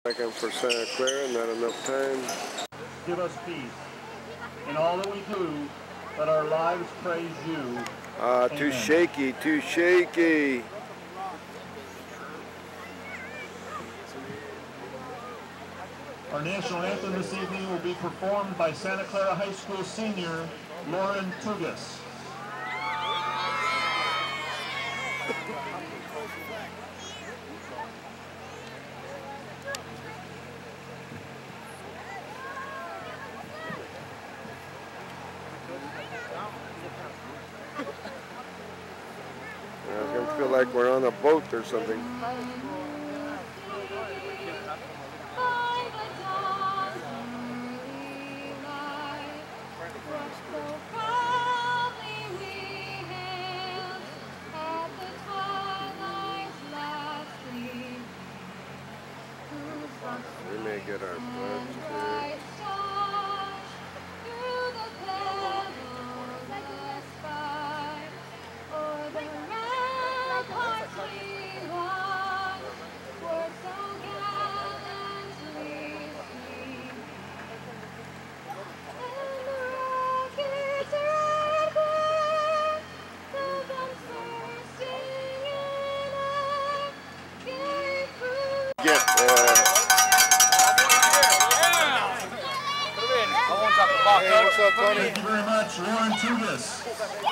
Second for Santa Clara, not enough time. Give us peace. In all that we do, let our lives praise you. Too shaky, too shaky. Our national anthem this evening will be performed by Santa Clara High School senior Lauren Tugas. It's going to feel like we're on a boat or something. We may get our blood too. Hey, what's up, Tony? Thank you very much, Lauren Tugas.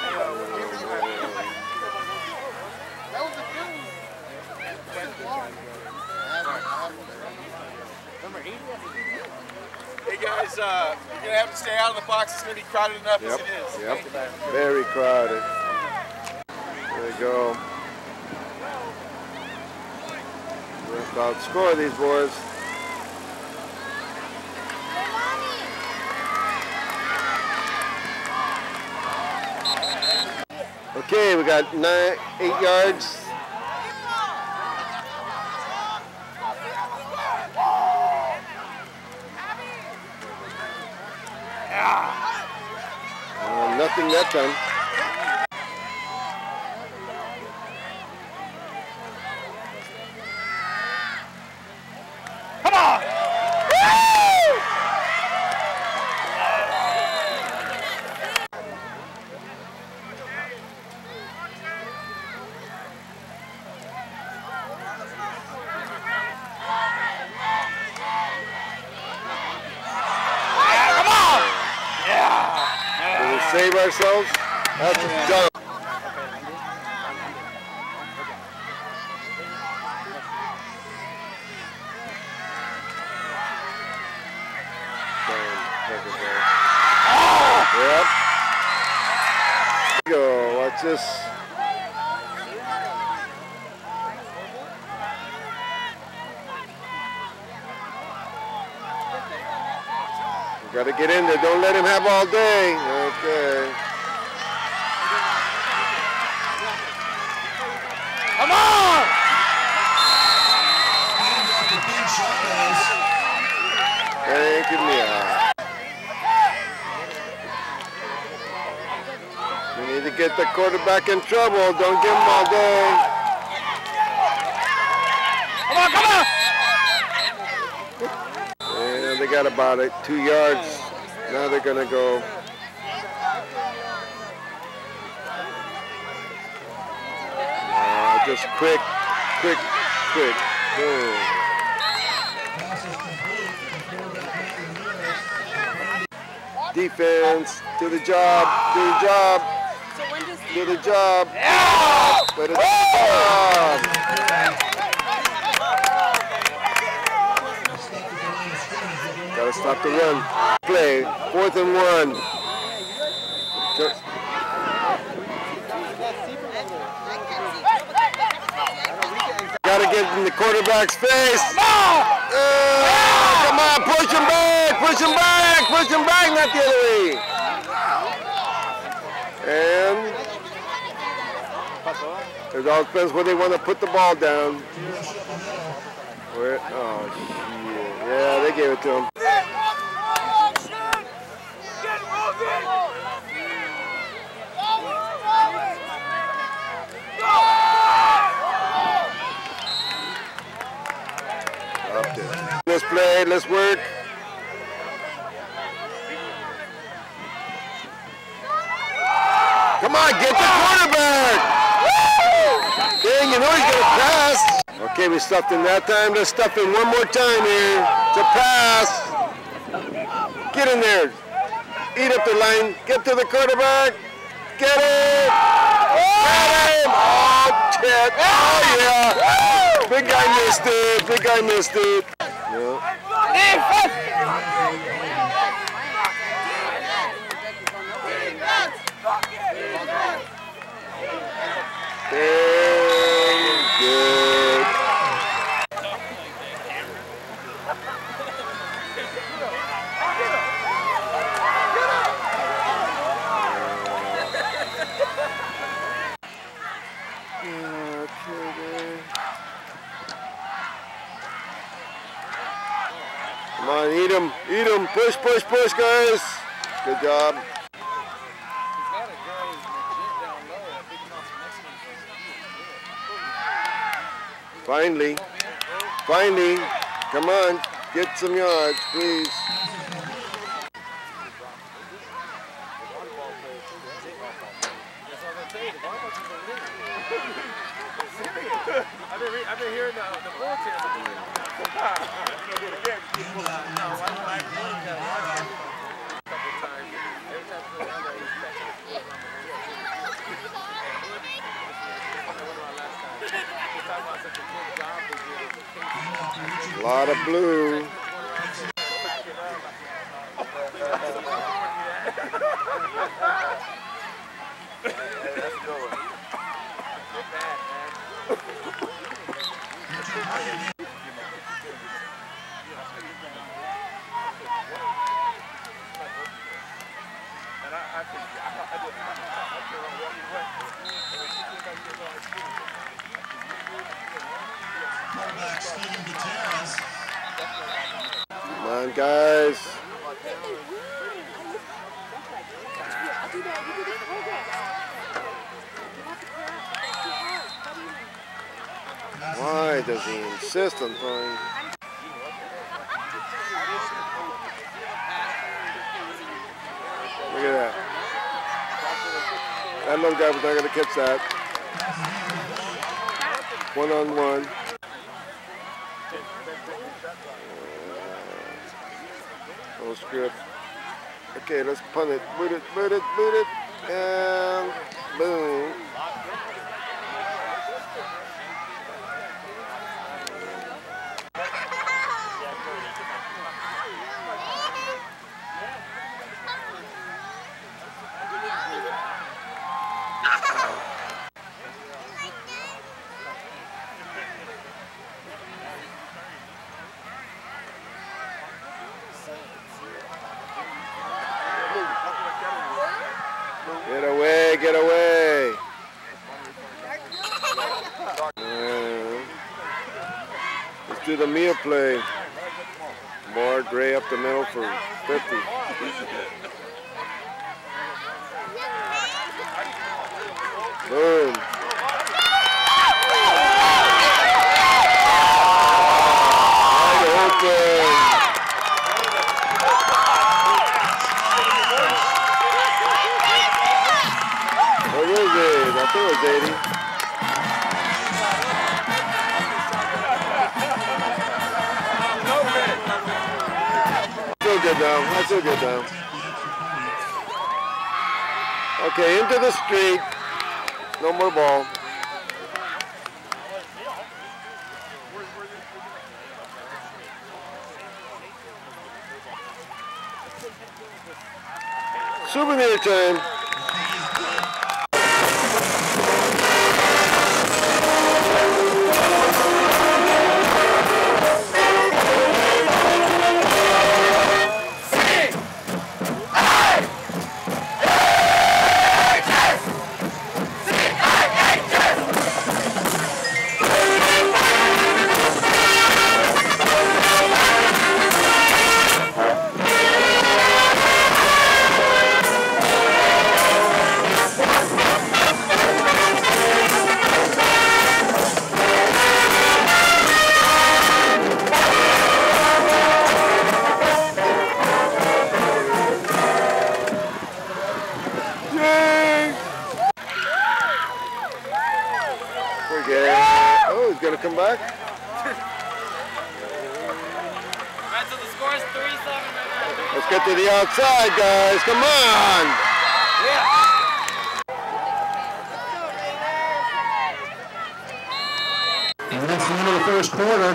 Hey guys, you're gonna have to stay out of the box. It's gonna be crowded enough as it is. Yep, very crowded. There we go. We have to outscore these boys. Okay, we got 8 yards. Nothing that time. Come on! Save ourselves. That's a jump. Yep. Go. Watch this. Got to get in there. Don't let him have all day. Okay. Come on! Thank you, Mia. We need to get the quarterback in trouble. Don't give him all day. Come on, come on! And they got about 2 yards. Now they're going to go. Just quick. Boom. Defense, do the job. Do the job. Gotta stop the run. Play, 4th and 1. Gotta get in the quarterback's face. Come on, push him back, not the other way. And it all depends where they want to put the ball down. Where? Oh, shit. Yeah, they gave it to him. Up there. play. Let's work. Come on, get the quarterback. Dang, you know he's going to pass. Okay, we stuffed in that time. Let's stuff in one more time here. It's a pass. Get in there. Eat up the line. Get to the quarterback. Get it. Get him. Oh, shit. Oh, yeah. Big guy missed it. Big guy missed it. Yeah. Very good. Come on, eat him, push, push, push, guys. Good job. Finally, come on, get some yards, please. I've been hearing the bulletin. A lot of blue. Come on, guys. Why does he insist on throwing? Look at that. That little guy was not going to catch that. One-on-one. No script. Okay, let's punt it. Boot it, boot it, boot it. And boom. Get away, get away. Let's do the meal play. More Gray up the middle for 50. Boom. Wide open. What was it? I think it was 80. Still good now. That's still good now. Okay, into the street. No more ball. Souvenir time. back. Alright, so the score is 3-7 right now. Let's get to the outside, guys. Come on. Yeah. And that's the end of the first quarter.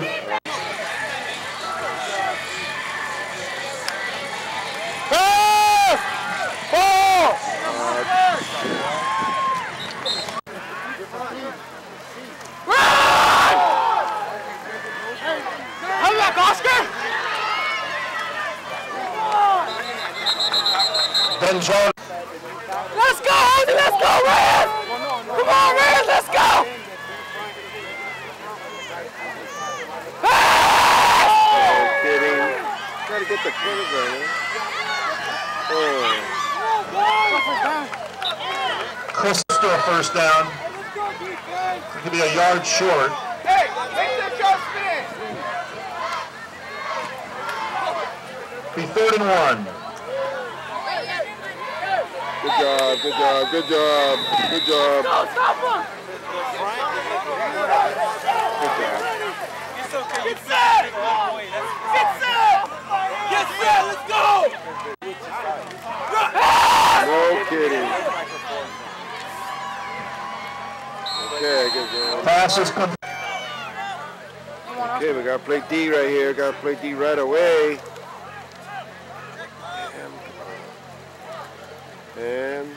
Come back, Oscar! Ben John. Let's go, Ozzy! Let's go, Reyes! Come on, Reyes! Let's go! No kidding. Try to get the quarterback. Oh. Crystal first down. It could be a yard short. Hey, make the adjustment! Be 3rd and 1. Good job, good job, good job, good job. Go, stop him! Good job. It's okay. Get set! Get set! Get set! Let's go! No kidding. Okay, good job. Passes come. Okay, we gotta play D right here. Gotta play D right away. And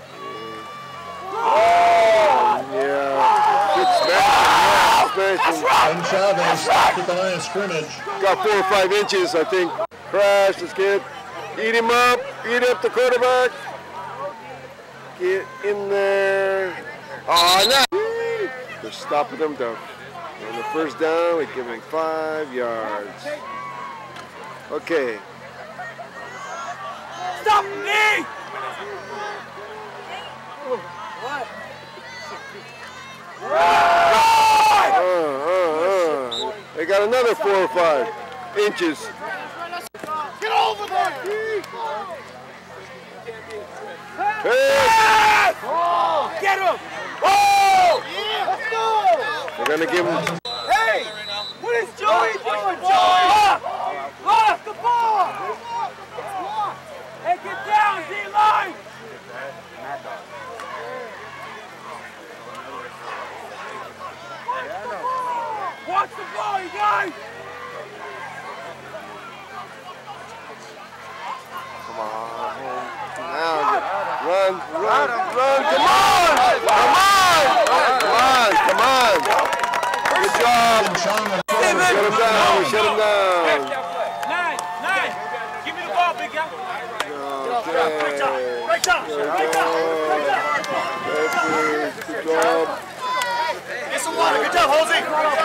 yeah, good smashing. Ben Chavez stopped at the line of scrimmage. Got 4 or 5 inches, I think. Crash, this kid. Eat him up. Eat up the quarterback. Get in there. Oh, no. They're stopping them down. On the first down, we give him 5 yards. Okay. Stop me! What? They got another 4 or 5 inches. Get over there! Hey! Get him! Oh! Let's go! They're gonna give him. Hey! What is Joey doing? Joey! Lost the ball! Hey, get down, D-line! Watch the ball, you guys! Come on. Now, run, run, run. Come on! Come on! Come on, come on. Good job. Shut him down, shut him down. 9. Give me the ball, big guy. Great job. Good job. Get some water. Good job, Jose.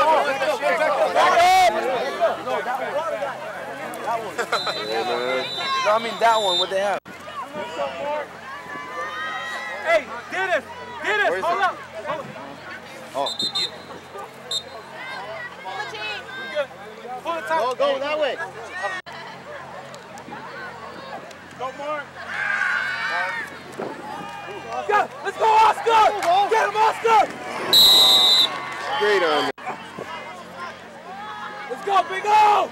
Yeah, man. No, I mean that one. What they have? Hey, Dennis, hold up. Oh. Pull the top. Go that way. Go, Mark. Let's go, Oscar! Get him, Oscar! Straight on. Let's go, Big O!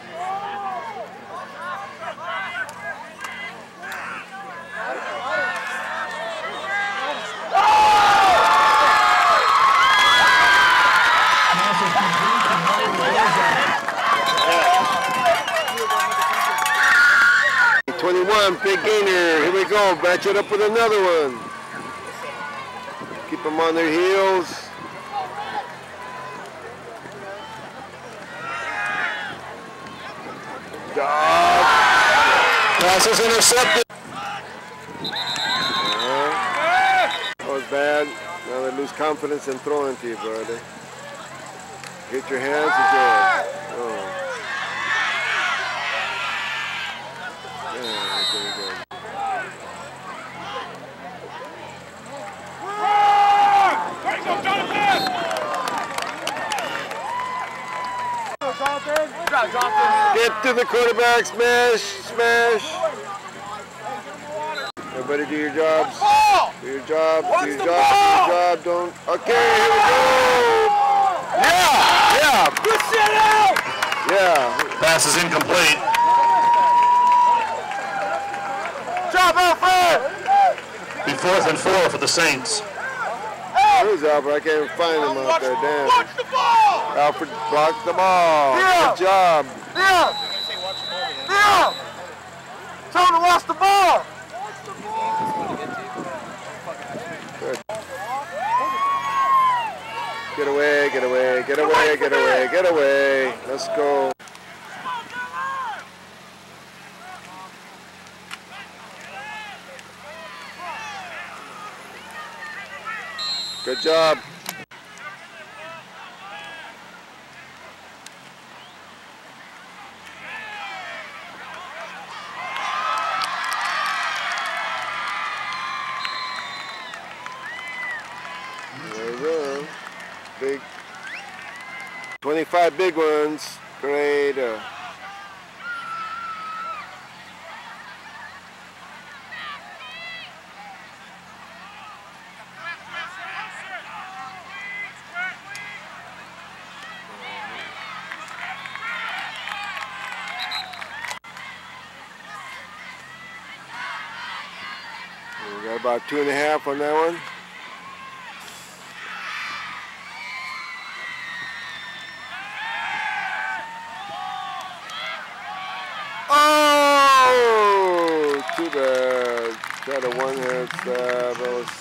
Big gainer. Here we go. Match it up with another one. Keep them on their heels. Pass is intercepted. That was bad. Now they lose confidence in throwing to you, brother. Hit your hands and go. Oh. Get to the quarterback, smash, smash. Everybody do your jobs. Do your job, do your job, do your job. Don't. Okay, here we go. Yeah. Good shit out! Yeah. Pass is incomplete. Drop out front! Be 4th and 4 for the Saints. Where's Alfred? I can't even find him out there. Damn. Watch the ball! Alfred blocked the ball. Yeah. Good job. Yeah! Yeah! Tell him to watch the ball! Good. Get away, get away, get away, get away, get away. Let's go. Good job. There we go. Big 25 big ones. Great. We got about 2.5 on that one. Oh, too bad. Tried a one-hand stab. That was.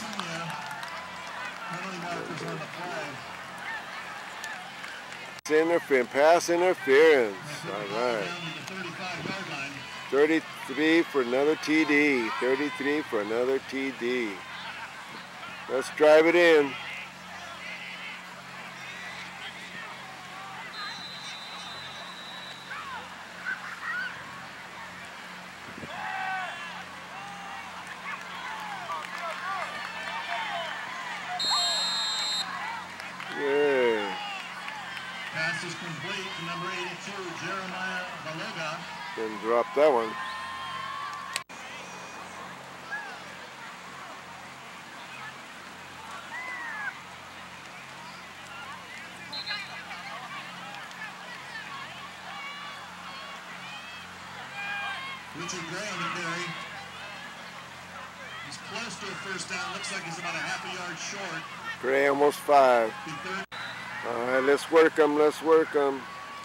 Interference, pass interference. All right. 33 for another TD. 33 for another TD. Let's drive it in. Yeah. Pass is complete to number 82, Jeremiah Valega. Didn't drop that one. Richard Gray on the carry. He's close to a first down. Looks like he's about a half a yard short. Gray almost 5. All right, let's work them. Let's work them.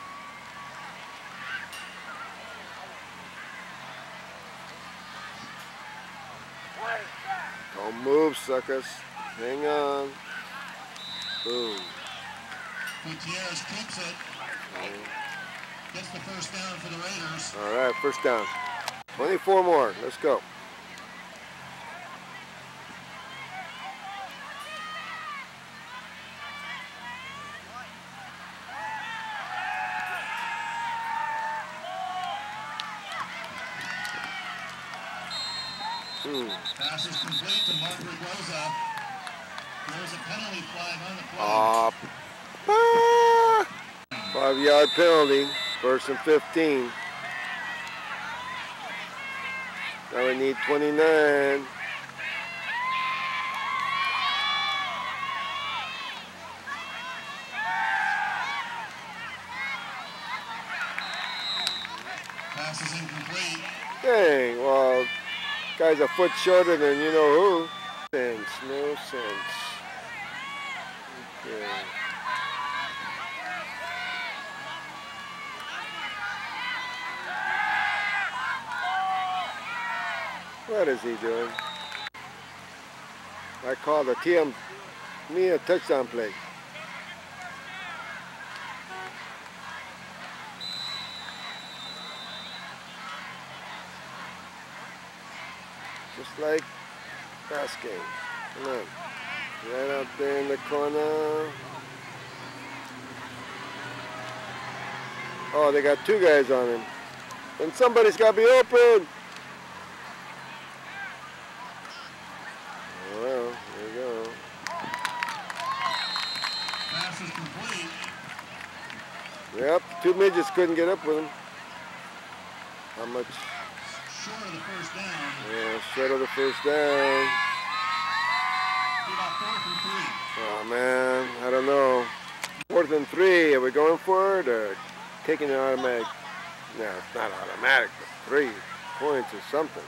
Don't move, suckers. Hang on. Boom. Gutierrez keeps it. Gets the first down for the Raiders. All right, first down. 24 more. Let's go. Pass is complete to Margaret Rosa. There's a penalty flag on the play. 5-yard penalty. 1st and 15. Now we need 29. Pass is incomplete. Dang, well, guy's a foot shorter than you know who. No sense. Okay. What is he doing? I called a a touchdown play. Just like last game. Come on. Right out there in the corner. Oh, they got 2 guys on him. And somebody's got to be open. Well, there you go. Pass is complete. Yep, 2 midgets couldn't get up with him. How much? Short of the first down. Yeah, short of the first down. About 4th and 3. Oh man, I don't know. 4th 4th and 3. Are we going for it or taking an automatic? No, it's not automatic, but 3 points or something.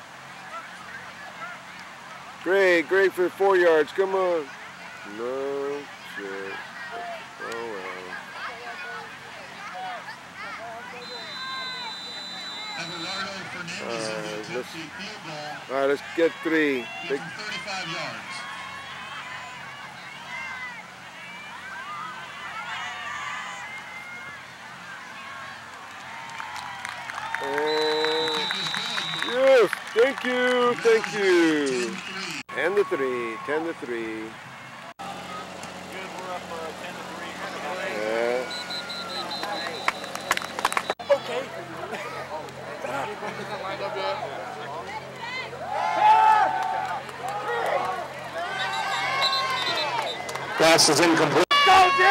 Great for 4 yards. Come on. No shit. Oh well. All right, let's get 3. Big. 35 yards. Yes, thank you. 10 to 3, 10 to 3. Good, we're up 10 to 3. Yeah. Okay. Pass is incomplete. Go, D!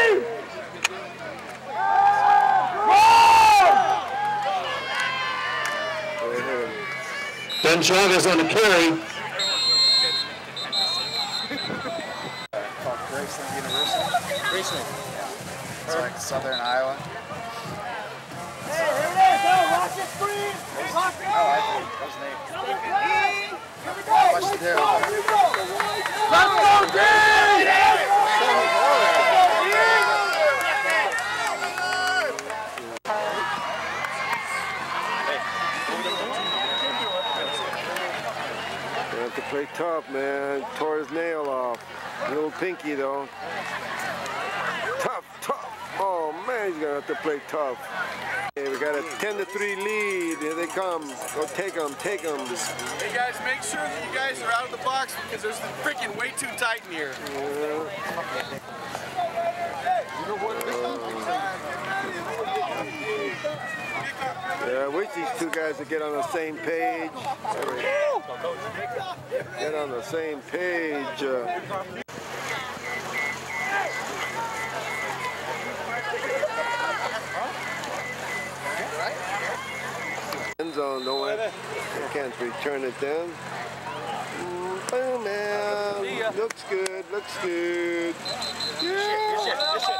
Ben Chavez on the carry. Called Graceland University. Graceland. It's like southern Iowa. Hey, here it is. Oh, watch it, freeze. Watch it. Oh, I think that was Nate. Here we go. Watch the tail. Let's go, D! You have to play tough, man. Tore his nail off. Little pinky, though. Tough. Oh, man, he's going to have to play tough. Okay, we got a 10 to 3 lead. Here they come. Go take them. Hey guys, make sure that you guys are out of the box because there's freaking way too tight in here. Yeah, I wish these two guys would get on the same page. Get on the same page. End zone, no way. You can't return it then. Oh man, looks good. Yeah.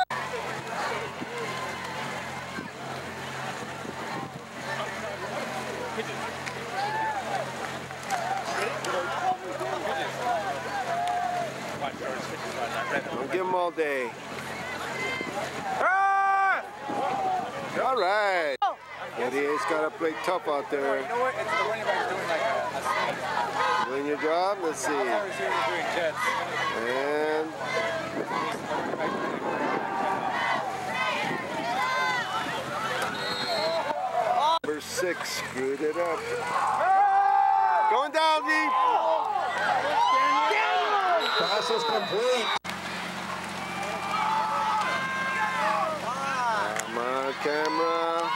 Don't give them all day. All right. Yeah, the A's got to play tough out there. You know what? It's the running back doing like a sneak. Doing your job? Let's see. I was here doing jets. And number 6 screwed it up. Going down deep. Pass is complete. Come on, camera.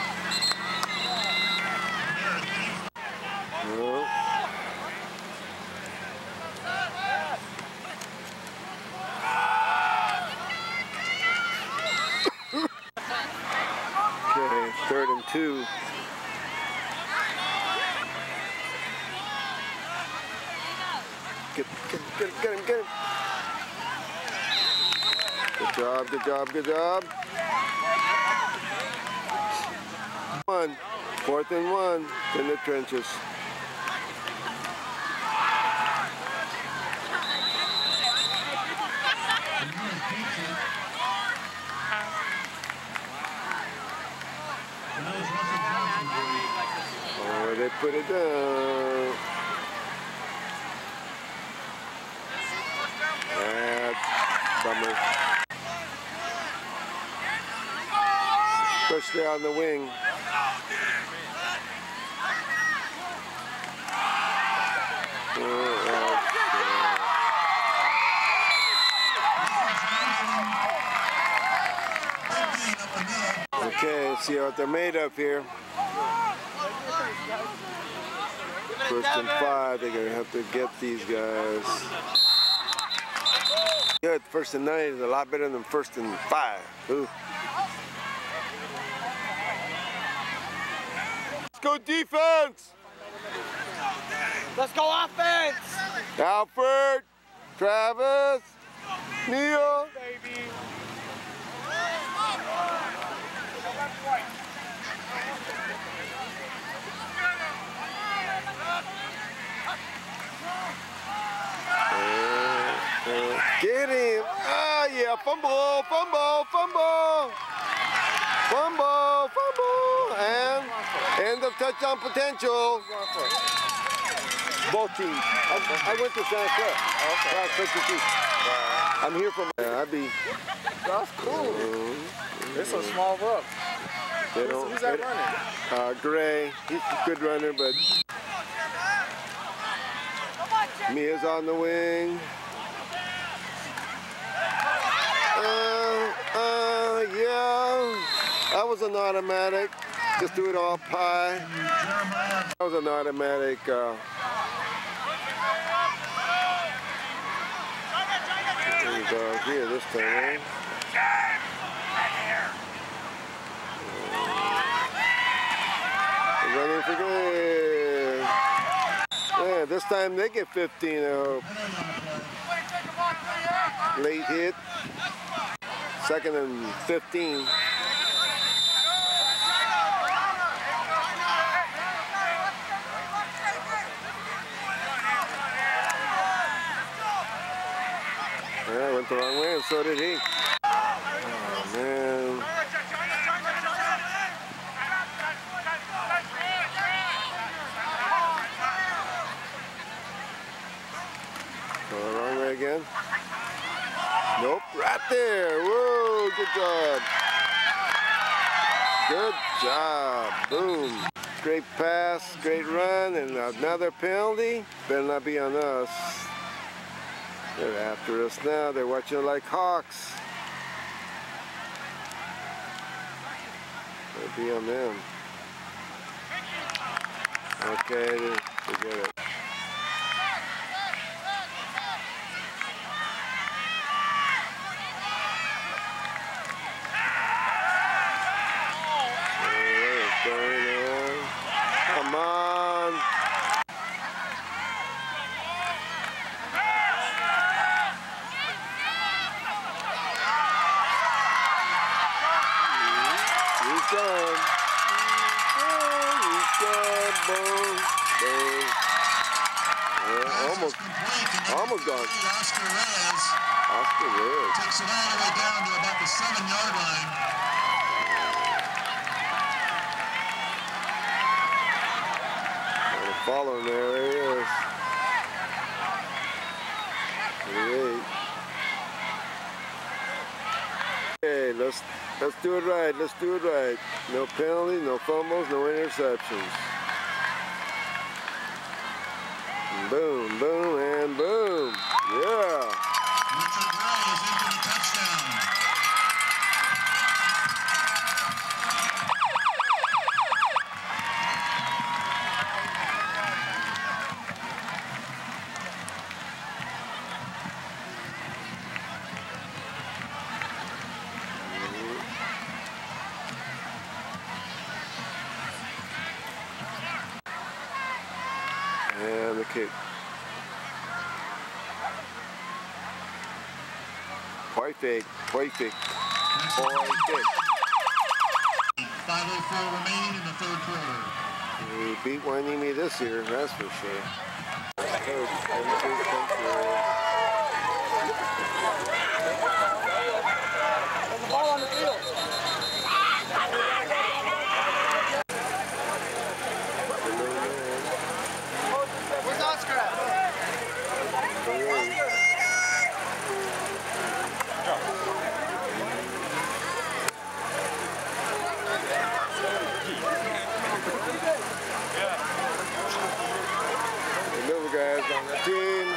No. Okay, 3rd and 2. Get him. Good job. 1, 4th and 1 in the trenches. Oh, they put it down. That's bummer. Especially on the wing. Okay, let's see what they're made of here. 1st and 5, they're going to have to get these guys. Good, 1st and 9 is a lot better than 1st and 5. Ooh. Let's go defense! Let's go offense! Alfred, Travis, Neil. fumble, fumble, fumble. Fumble, fumble, and end of touchdown potential. Both teams. I went to Santa Clara. Class 52. I'm here from. That's cool. It's a small book. Who's that running? Gray. He's a good runner, but Mia's on the wing. Yeah. That was an automatic. Just do it all pie. That was an automatic. Here this time, right? Running for good. Yeah, this time they get 15, I hope. Late hit. 2nd and 15. Yeah, went the wrong way, and so did he. Oh, man. Go the wrong way again. Nope, right there. Whoa, good job. Good job. Boom. Great pass, great run, and another penalty. Better not be on us. They're after us now. They're watching like hawks. Better be on them. Okay, forget it. Come on. He's gone. He's gone. Boom. Boom. Almost gone. Oscar Reyes. Takes it all the way down to about the 7-yard line. Follow him there he is. 38. Okay, let's do it right. Let's do it right. No penalties, no fumbles, no interceptions. Boom, boom, and boom. Yeah. Richard Gray is in for the touchdown. And the kick. Perfect. Perfect. Perfect. 5:04 remaining in the 3rd quarter. He beat Wanimi this year, that's for sure. There's a ball on the field. Where's Oscar at? The little guys on the team.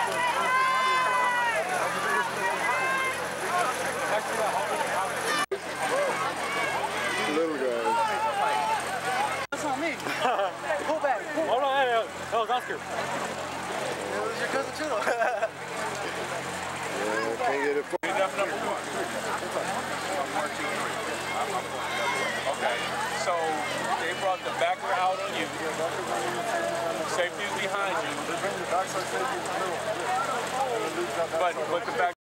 Little guys. That's not me. Pull back. Hold on, hey, that was Oscar. It was your cousin too. Can't get it. Okay, so they brought the backer out on you. Safety's behind you. But the back.